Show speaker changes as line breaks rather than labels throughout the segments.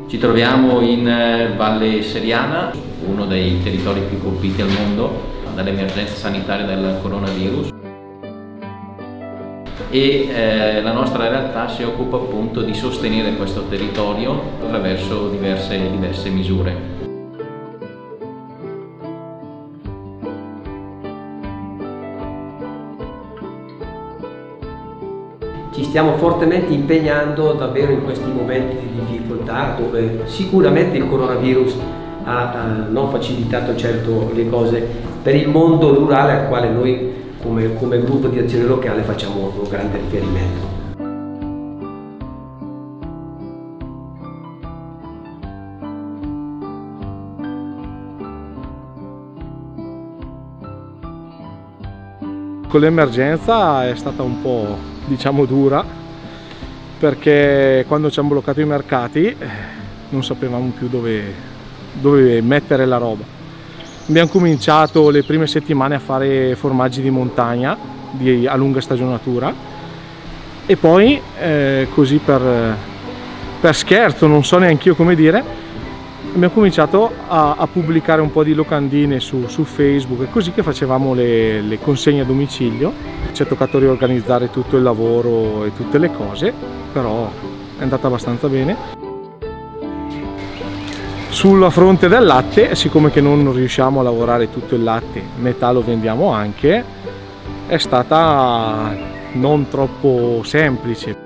Ci troviamo in Valle Seriana, uno dei territori più colpiti al mondo dall'emergenza sanitaria del coronavirus, e la nostra realtà si occupa appunto di sostenere questo territorio attraverso diverse misure.
Ci stiamo fortemente impegnando davvero in questi momenti di difficoltà, dove sicuramente il coronavirus ha non facilitato certo le cose per il mondo rurale al quale noi come gruppo di azione locale facciamo un grande riferimento.
Con l'emergenza è stata un po', diciamo, dura, perché quando ci hanno bloccato i mercati non sapevamo più dove mettere la roba. Abbiamo cominciato le prime settimane a fare formaggi di montagna a lunga stagionatura e poi così per scherzo, non so neanche io come dire, abbiamo cominciato a pubblicare un po' di locandine su Facebook, e così che facevamo le consegne a domicilio. Ci è toccato riorganizzare tutto il lavoro e tutte le cose, però è andata abbastanza bene. Sulla fronte del latte, siccome che non riusciamo a lavorare tutto il latte, metà lo vendiamo anche, è stata non troppo semplice.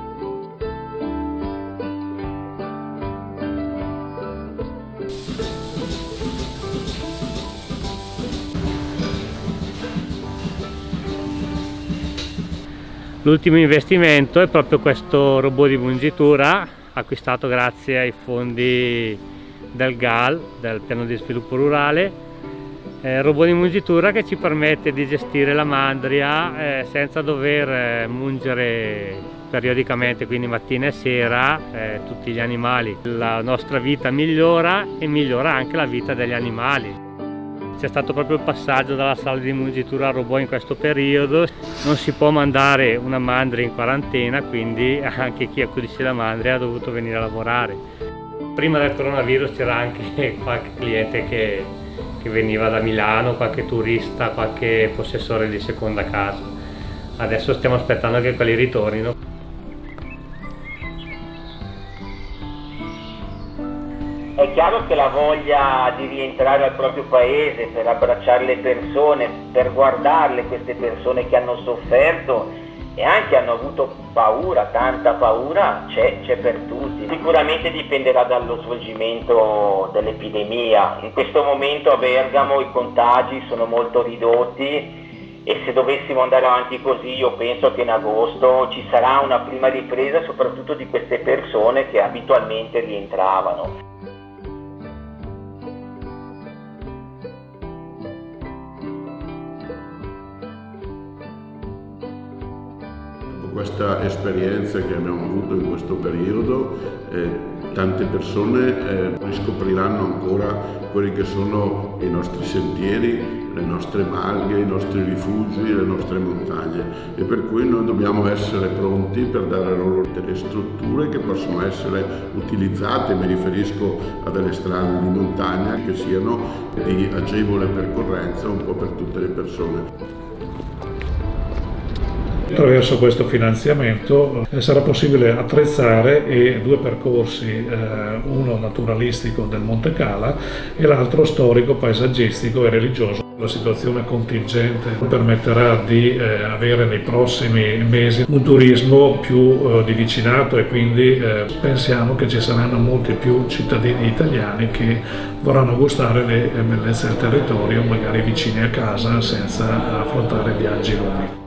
L'ultimo investimento è proprio questo robot di mungitura, acquistato grazie ai fondi del GAL, del Piano di Sviluppo Rurale. Robot di mungitura che ci permette di gestire la mandria senza dover mungere periodicamente, quindi mattina e sera, tutti gli animali. La nostra vita migliora e migliora anche la vita degli animali. C'è stato proprio il passaggio dalla sala di mungitura al robot in questo periodo. Non si può mandare una mandria in quarantena, quindi anche chi accudisce la mandria ha dovuto venire a lavorare. Prima del coronavirus c'era anche qualche cliente che veniva da Milano, qualche turista, qualche possessore di seconda casa. Adesso stiamo aspettando che quelli ritornino.
È chiaro che la voglia di rientrare al proprio paese per abbracciare le persone, per guardarle, queste persone che hanno sofferto e anche hanno avuto paura, tanta paura, c'è per tutti. Sicuramente dipenderà dallo svolgimento dell'epidemia. In questo momento a Bergamo i contagi sono molto ridotti e se dovessimo andare avanti così io penso che in agosto ci sarà una prima ripresa soprattutto di queste persone che abitualmente rientravano.
Questa esperienza che abbiamo avuto in questo periodo, tante persone riscopriranno ancora quelli che sono i nostri sentieri, le nostre malghe, i nostri rifugi, le nostre montagne, e per cui noi dobbiamo essere pronti per dare loro delle strutture che possono essere utilizzate. Mi riferisco a delle strade di montagna che siano di agevole percorrenza un po' per tutte le persone.
Attraverso questo finanziamento sarà possibile attrezzare due percorsi, uno naturalistico del Monte Cala e l'altro storico, paesaggistico e religioso. La situazione contingente permetterà di avere nei prossimi mesi un turismo più divicinato, e quindi pensiamo che ci saranno molti più cittadini italiani che vorranno gustare le bellezze del territorio, magari vicini a casa, senza affrontare viaggi lunghi.